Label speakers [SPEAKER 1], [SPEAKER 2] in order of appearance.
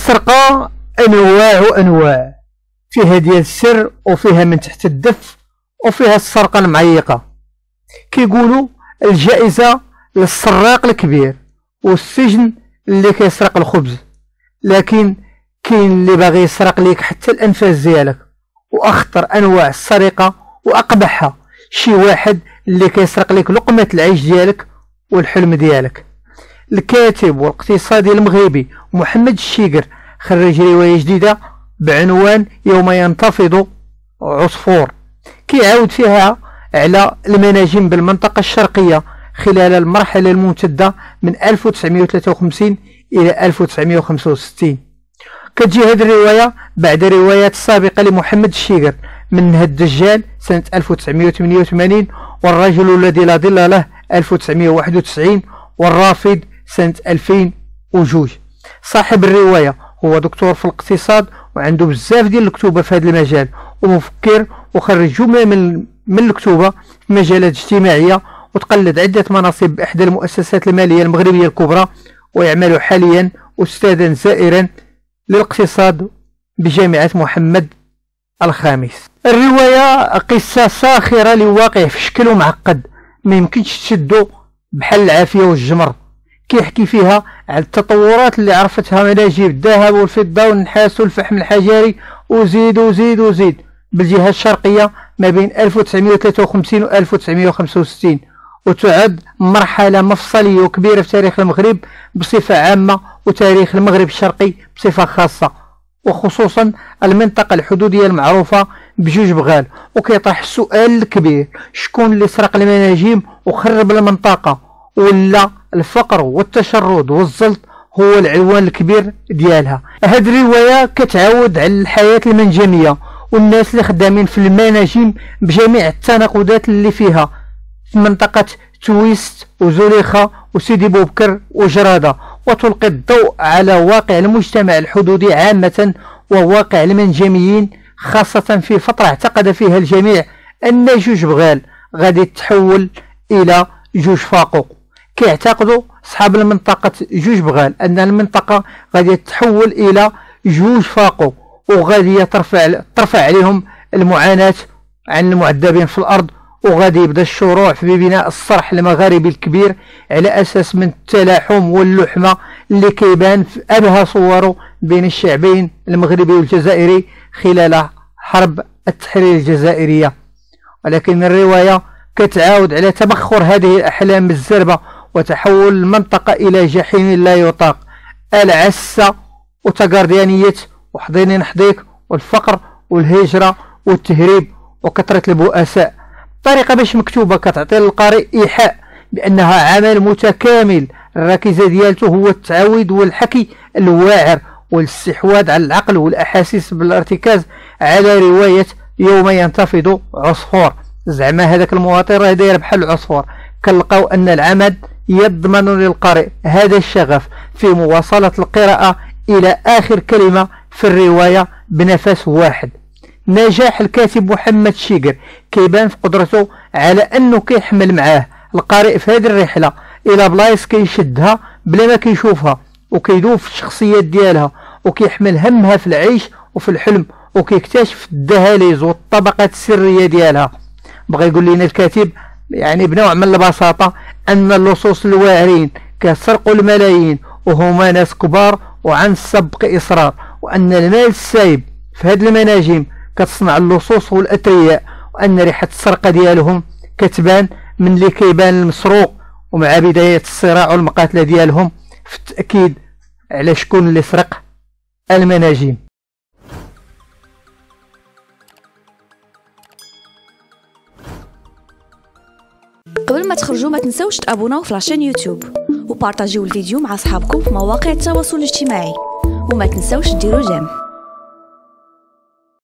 [SPEAKER 1] السرقة أنواع وأنواع، فيها ديال السر وفيها من تحت الدف وفيها السرقة المعيقة. كيقولوا الجائزة للسراق الكبير والسجن اللي كيسرق الخبز، لكن كاين اللي باغي يسرق ليك حتى الأنفاس ديالك. وأخطر أنواع السرقة وأقبحها شي واحد اللي كيسرق ليك لقمة العيش ديالك والحلم ديالك. الكاتب والاقتصادي المغربي محمد الشيقر خرج رواية جديدة بعنوان يوم ينتفض عصفور، كيعاود فيها على المناجم بالمنطقة الشرقية خلال المرحلة الممتدة من 1953 إلى 1965. كتجي هذه الرواية بعد روايات سابقة لمحمد الشيقر منها الدجال سنة 1988 والرجل الذي لا ظل له 1991 والرافد سنة 2002. صاحب الرواية هو دكتور في الاقتصاد وعنده بزاف ديال الكتوبة في هذا المجال، ومفكر وخرج جملة من الكتوبة في مجالات اجتماعية، وتقلد عدة مناصب بإحدى المؤسسات المالية المغربية الكبرى، ويعمل حاليا أستاذا زائرا للاقتصاد بجامعة محمد الخامس. الرواية قصة ساخرة لواقع في شكل معقد ما يمكنش تشدو بحال العافية والجمر. كيحكي فيها على التطورات اللي عرفتها مناجم الذهب والفضة والنحاس والفحم الحجري وزيد وزيد وزيد بالجهة الشرقية ما بين 1953 و 1965، وتعد مرحلة مفصلية وكبيرة في تاريخ المغرب بصفة عامة وتاريخ المغرب الشرقي بصفة خاصة، وخصوصا المنطقة الحدودية المعروفة بجوج بغال. وكيطرح السؤال الكبير: شكون اللي سرق المناجم وخرب المنطقة؟ ولا الفقر والتشرد والزلط هو العنوان الكبير ديالها؟ هاد الرواية كتعاود على الحياة المنجمية والناس اللي خدامين في المناجم بجميع التناقضات اللي فيها في منطقة تويست وزليخة وسيدي بوبكر وجرادة، وتلقي الضوء على واقع المجتمع الحدودي عامة وواقع المنجميين خاصة في فترة اعتقد فيها الجميع أن جوج بغال غادي تتحول إلى جوج فاقو. كيعتقدوا أصحاب المنطقة جوج بغال أن المنطقة غادي تتحول إلى جوج فاقو، وغادي ترفع عليهم المعاناة عن المعذبين في الأرض، وغادي يبدا الشروع في بناء الصرح المغاربي الكبير على أساس من التلاحم واللحمة اللي كيبان في أبهى صوره بين الشعبين المغربي والجزائري خلال حرب التحرير الجزائرية. ولكن الرواية كتعاود على تبخر هذه الأحلام بالزربة وتحول المنطقة إلى جحيم لا يطاق، العسة وتقارديانية وحضيني نحضيك والفقر والهجرة والتهريب وكثرة البؤساء. طريقة باش مكتوبة كتعطي للقارئ إيحاء بأنها عمل متكامل، الركيزة ديالته هو التعويض والحكي الواعر والاستحواذ على العقل والأحاسيس بالارتكاز على رواية يوم ينتفض عصفور. زعما هذاك المواطن راه داير بحال العصفور. كنلقاو أن العمل يضمن للقارئ هذا الشغف في مواصلة القراءة إلى آخر كلمة في الرواية بنفس واحد. نجاح الكاتب محمد الشيقر كيبان في قدرته على أنه كيحمل معاه القارئ في هذه الرحلة إلى بلايص كيشدها بلا ما كيشوفها، وكيدوب في الشخصيات ديالها، وكيحمل همها في العيش وفي الحلم، وكيكتشف الدهاليز والطبقات السرية ديالها. بغى يقول لنا الكاتب يعني بنوع من البساطة أن اللصوص الواعرين كسرقوا الملايين وهما ناس كبار وعن السبق إصرار، وأن المال السايب في هذه المناجم كتصنع اللصوص والأثرياء، وأن ريحة السرقة ديالهم كتبان من اللي كيبان المسروق، ومع بداية الصراع والمقاتلة ديالهم في التأكيد على شكون اللي سرق المناجم.
[SPEAKER 2] قبل ما تخرجوا ما تنسوش تابوناو في لاشين يوتيوب وبارطاجيو الفيديو مع اصحابكم في مواقع التواصل الاجتماعي، وما تنسوش ديروا جيم.